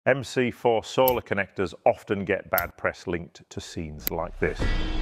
MC4 solar connectors often get bad press linked to scenes like this.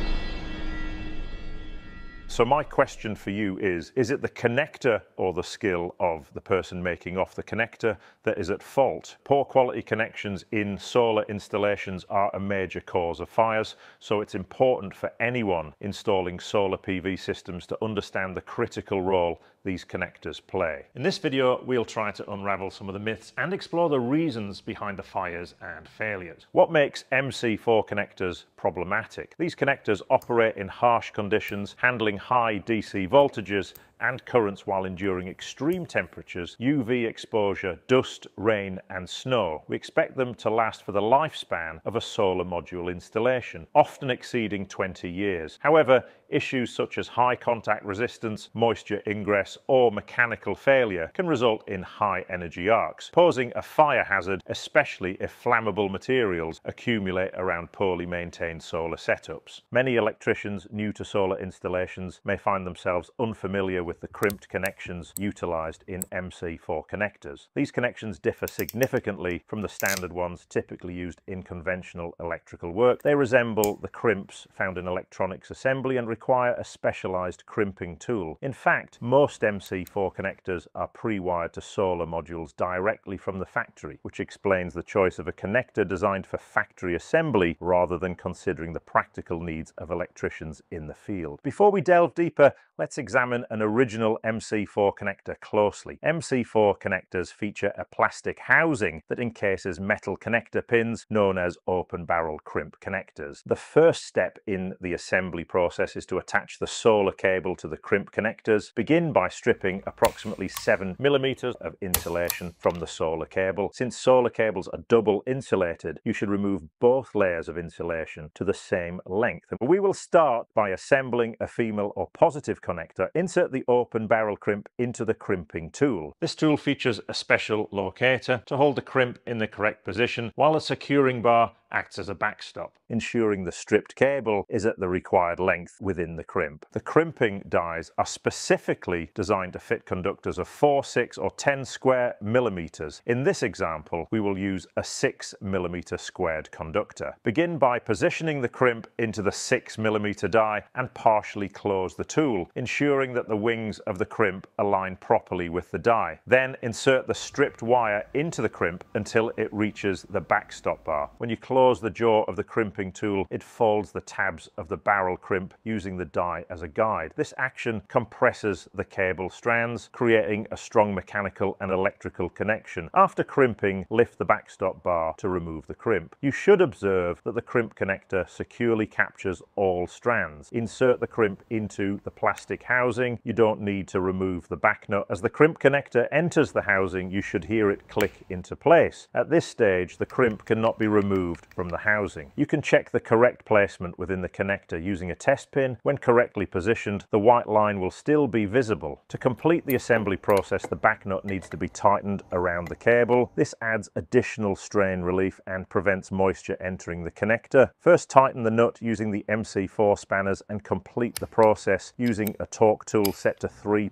So my question for you is it the connector or the skill of the person making off the connector that is at fault? Poor quality connections in solar installations are a major cause of fires, so it's important for anyone installing solar PV systems to understand the critical role these connectors play. In this video, we'll try to unravel some of the myths and explore the reasons behind the fires and failures. What makes MC4 connectors problematic? These connectors operate in harsh conditions, handling high DC voltages and currents while enduring extreme temperatures, UV exposure, dust, rain and snow. We expect them to last for the lifespan of a solar module installation, often exceeding 20 years. However, issues such as high contact resistance, moisture ingress or mechanical failure can result in high energy arcs, posing a fire hazard, especially if flammable materials accumulate around poorly maintained solar setups. Many electricians new to solar installations may find themselves unfamiliar with the crimped connections utilized in MC4 connectors. These connections differ significantly from the standard ones typically used in conventional electrical work. They resemble the crimps found in electronics assembly and require a specialized crimping tool. In fact, most MC4 connectors are pre-wired to solar modules directly from the factory, which explains the choice of a connector designed for factory assembly rather than considering the practical needs of electricians in the field. Before we delve deeper, let's examine an original MC4 connector closely. MC4 connectors feature a plastic housing that encases metal connector pins known as open barrel crimp connectors. The first step in the assembly process is to attach the solar cable to the crimp connectors. Begin by stripping approximately 7 millimeters of insulation from the solar cable. Since solar cables are double insulated, you should remove both layers of insulation to the same length. We will start by assembling a female or positive connector. Insert the open barrel crimp into the crimping tool. This tool features a special locator to hold the crimp in the correct position, while a securing bar acts as a backstop, ensuring the stripped cable is at the required length within the crimp. The crimping dies are specifically designed to fit conductors of 4, 6 or 10 square millimeters. In this example, we will use a 6 millimeter squared conductor. Begin by positioning the crimp into the 6 millimeter die and partially close the tool, ensuring that the wings of the crimp align properly with the die. Then insert the stripped wire into the crimp until it reaches the backstop bar. When you close the jaw of the crimping tool, it folds the tabs of the barrel crimp using the die as a guide. This action compresses the cable strands, creating a strong mechanical and electrical connection. After crimping, lift the backstop bar to remove the crimp. You should observe that the crimp connector securely captures all strands. Insert the crimp into the plastic housing. You don't need to remove the back nut. As the crimp connector enters the housing, you should hear it click into place. At this stage, the crimp cannot be removed from the housing. You can check the correct placement within the connector using a test pin. When correctly positioned, the white line will still be visible. To complete the assembly process, the back nut needs to be tightened around the cable. This adds additional strain relief and prevents moisture entering the connector. First, tighten the nut using the MC4 spanners and complete the process using a torque tool set to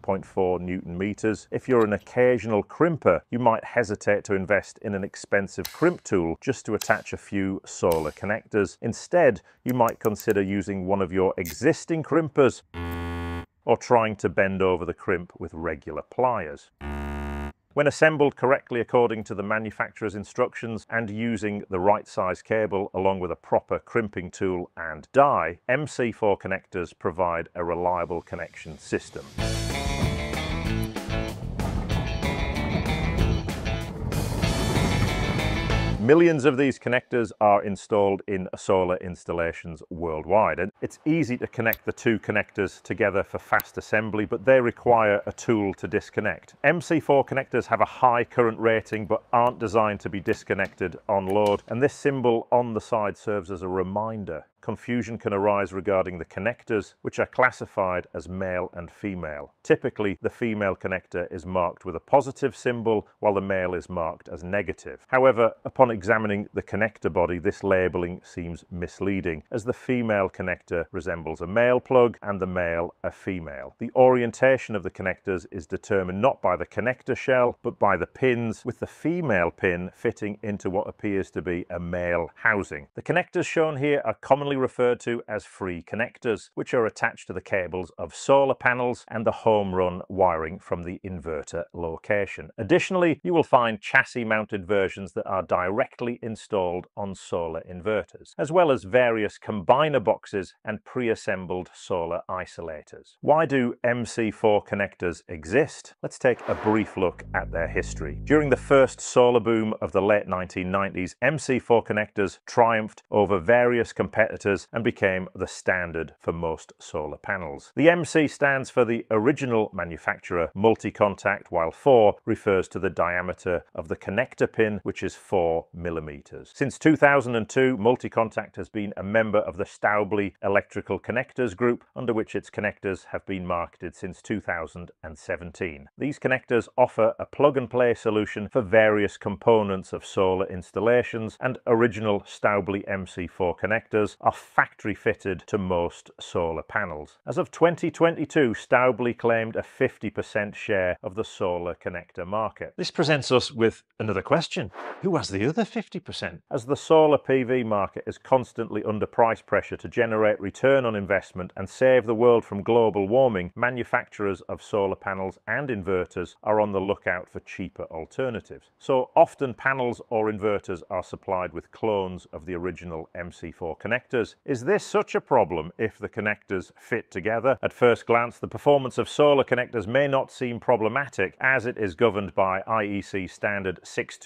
3.4 Newton meters. If you're an occasional crimper, you might hesitate to invest in an expensive crimp tool just to attach a few solar connectors. Instead, you might consider using one of your existing crimpers or trying to bend over the crimp with regular pliers. When assembled correctly according to the manufacturer's instructions and using the right size cable along with a proper crimping tool and die, MC4 connectors provide a reliable connection system. Millions of these connectors are installed in solar installations worldwide, and it's easy to connect the two connectors together for fast assembly, but they require a tool to disconnect. MC4 connectors have a high current rating but aren't designed to be disconnected on load, and this symbol on the side serves as a reminder. confusion can arise regarding the connectors, which are classified as male and female. Typically, the female connector is marked with a positive symbol, while the male is marked as negative. However, upon examining the connector body, this labeling seems misleading, as the female connector resembles a male plug and the male a female. The orientation of the connectors is determined not by the connector shell, but by the pins, with the female pin fitting into what appears to be a male housing. The connectors shown here are commonly referred to as free connectors, which are attached to the cables of solar panels and the home run wiring from the inverter location. Additionally, you will find chassis mounted versions that are directly installed on solar inverters, as well as various combiner boxes and pre-assembled solar isolators. Why do MC4 connectors exist? Let's take a brief look at their history. During the first solar boom of the late 1990s, MC4 connectors triumphed over various competitors and became the standard for most solar panels. The MC stands for the original manufacturer, multi-contact, while 4 refers to the diameter of the connector pin, which is 4 millimeters. Since 2002, multi-contact has been a member of the Staubli electrical connectors group, under which its connectors have been marketed since 2017. These connectors offer a plug-and-play solution for various components of solar installations, and original Staubli MC4 connectors are factory-fitted to most solar panels. As of 2022, Staubli claimed a 50% share of the solar connector market. This presents us with another question. Who has the other 50%? As the solar PV market is constantly under price pressure to generate return on investment and save the world from global warming, manufacturers of solar panels and inverters are on the lookout for cheaper alternatives. So often panels or inverters are supplied with clones of the original MC4 connectors. Is this such a problem if the connectors fit together? At first glance, the performance of solar connectors may not seem problematic, as it is governed by IEC standard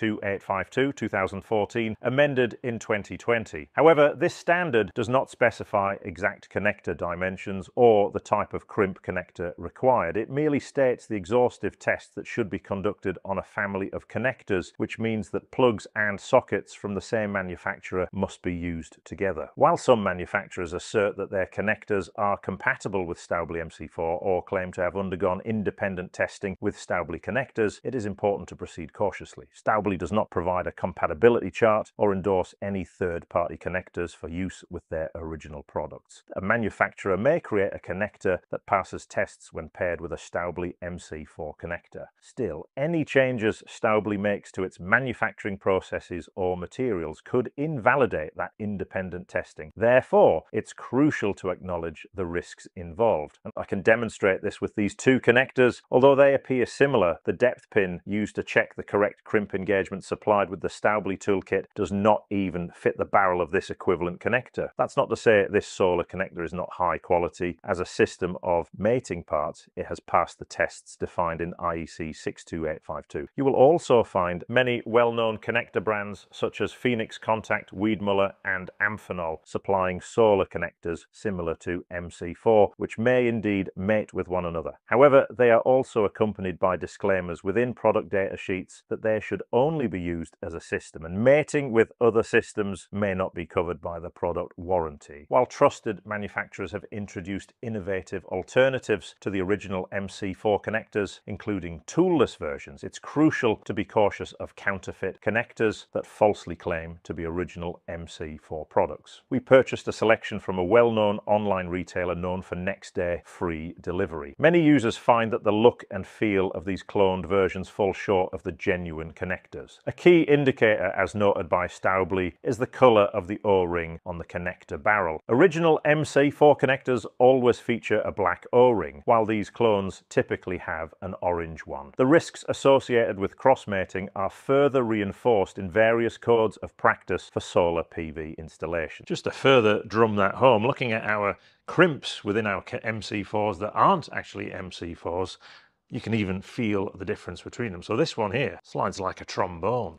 62852 2014, amended in 2020. However, this standard does not specify exact connector dimensions or the type of crimp connector required. It merely states the exhaustive tests that should be conducted on a family of connectors, which means that plugs and sockets from the same manufacturer must be used together. While some manufacturers assert that their connectors are compatible with Staubli MC4 or claim to have undergone independent testing with Staubli connectors, it is important to proceed cautiously. Staubli does not provide a compatibility chart or endorse any third-party connectors for use with their original products. A manufacturer may create a connector that passes tests when paired with a Staubli MC4 connector. Still, any changes Staubli makes to its manufacturing processes or materials could invalidate that independent testing. Therefore, it's crucial to acknowledge the risks involved. And I can demonstrate this with these two connectors. Although they appear similar, the depth pin used to check the correct crimp engagement supplied with the Staubli toolkit does not even fit the barrel of this equivalent connector. That's not to say this solar connector is not high quality. As a system of mating parts, it has passed the tests defined in IEC 62852. You will also find many well-known connector brands such as Phoenix Contact, Wiedmuller and Amphenol supplying solar connectors similar to MC4, which may indeed mate with one another. However, they are also accompanied by disclaimers within product data sheets that they should only be used as a system, and mating with other systems may not be covered by the product warranty. While trusted manufacturers have introduced innovative alternatives to the original MC4 connectors, including toolless versions, it's crucial to be cautious of counterfeit connectors that falsely claim to be original MC4 products. We purchased a selection from a well-known online retailer known for next-day free delivery. Many users find that the look and feel of these cloned versions fall short of the genuine connectors. A key indicator, as noted by Staubli, is the colour of the O-ring on the connector barrel. Original MC4 connectors always feature a black O-ring, while these clones typically have an orange one. The risks associated with cross-mating are further reinforced in various codes of practice for solar PV installation. Just to further drum that home, looking at our crimps within our MC4s that aren't actually MC4s, you can even feel the difference between them. So this one here slides like a trombone,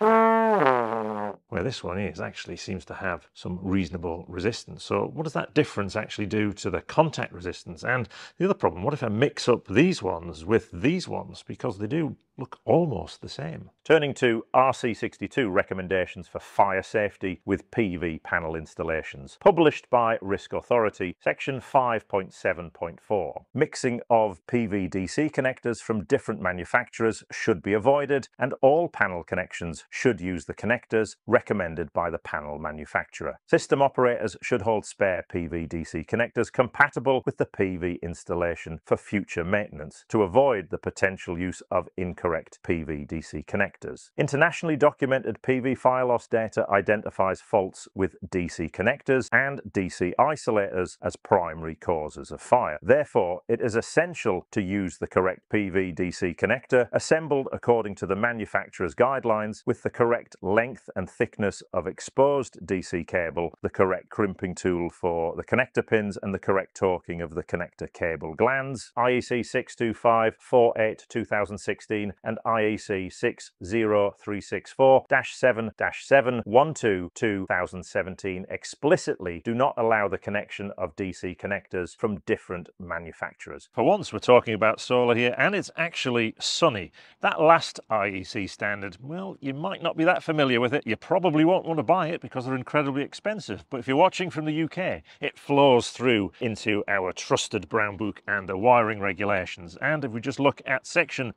where this one is actually seems to have some reasonable resistance. So what does that difference actually do to the contact resistance? And the other problem, what if I mix up these ones with these ones? Because they do look almost the same. Turning to RC62 recommendations for fire safety with PV panel installations, published by Risk Authority, section 5.7.4. Mixing of PV-DC connectors from different manufacturers should be avoided, and all panel connections should use the connectors recommended by the panel manufacturer. System operators should hold spare PV-DC connectors compatible with the PV installation for future maintenance to avoid the potential use of incorrect PV-DC connectors. Internationally documented PV fire loss data identifies faults with DC connectors and DC isolators as primary causes of fire. Therefore, it is essential to use the correct PV-DC connector assembled according to the manufacturer's guidelines with the correct length and thickness of exposed DC cable, the correct crimping tool for the connector pins, and the correct torquing of the connector cable glands. IEC 625-48-2016 and IEC 60364-7-712-2017 explicitly do not allow the connection of DC connectors from different manufacturers. For once, we're talking about solar here, and it's actually sunny. That last IEC standard, well, you might not be that familiar with it. You probably won't want to buy it because they're incredibly expensive. But if you're watching from the UK, it flows through into our trusted Brown Book and the wiring regulations. And if we just look at section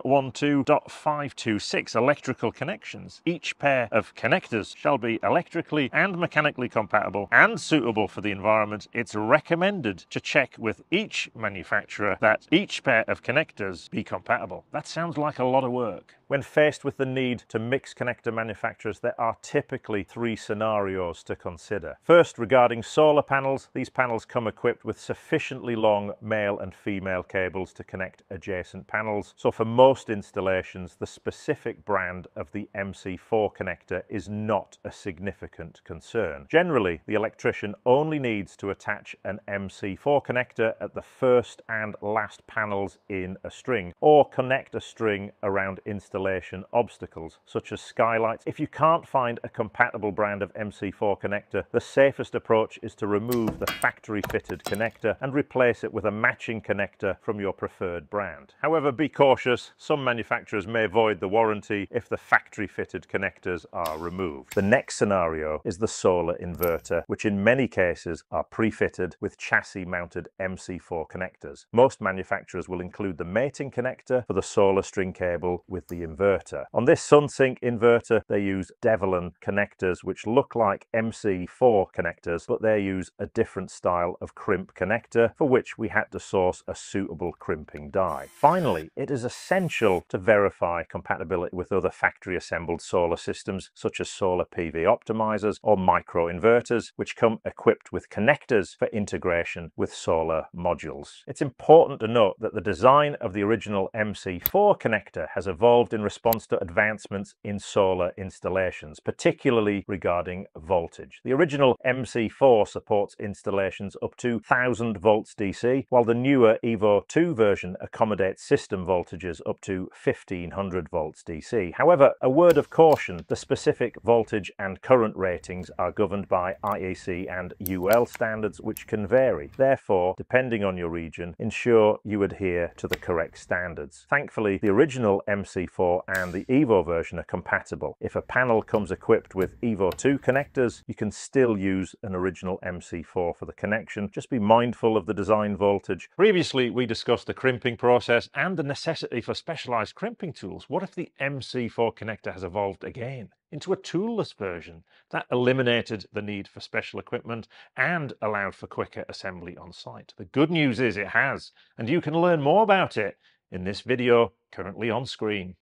712.526, electrical connections, each pair of connectors shall be electrically and mechanically compatible and suitable for the environment. It's recommended to check with each manufacturer that each pair of connectors be compatible. That sounds like a lot of work. When faced with the need to mix connector manufacturers, there are typically three scenarios to consider. First, regarding solar panels, these panels come equipped with sufficiently long male and female cables to connect adjacent panels. So for most installations, the specific brand of the MC4 connector is not a significant concern. Generally, the electrician only needs to attach an MC4 connector at the first and last panels in a string, or connect a string around installation obstacles such as skylights. If you can't find a compatible brand of MC4 connector, the safest approach is to remove the factory fitted connector and replace it with a matching connector from your preferred brand. However, be cautious. Some manufacturers may void the warranty if the factory fitted connectors are removed. The next scenario is the solar inverter, which in many cases are pre-fitted with chassis mounted MC4 connectors. Most manufacturers will include the mating connector for the solar string cable with the inverter. On this SunSync inverter, they use Devlin connectors which look like MC4 connectors, but they use a different style of crimp connector for which we had to source a suitable crimping die. Finally, it is essential to verify compatibility with other factory assembled solar systems such as solar PV optimizers or micro inverters, which come equipped with connectors for integration with solar modules. It's important to note that the design of the original MC4 connector has evolved in response to advancements in solar installations, particularly regarding voltage. The original MC4 supports installations up to 1000 volts DC, while the newer Evo 2 version accommodates system voltages up to 1500 volts DC. However, a word of caution, the specific voltage and current ratings are governed by IEC and UL standards, which can vary. Therefore, depending on your region, ensure you adhere to the correct standards. Thankfully, the original MC4 and the Evo version are compatible. If a panel comes equipped with Evo 2 connectors, you can still use an original MC4 for the connection. Just be mindful of the design voltage. Previously, we discussed the crimping process and the necessity for specialized crimping tools. What if the MC4 connector has evolved again into a toolless version that eliminated the need for special equipment and allowed for quicker assembly on site? The good news is it has, and you can learn more about it in this video currently on screen.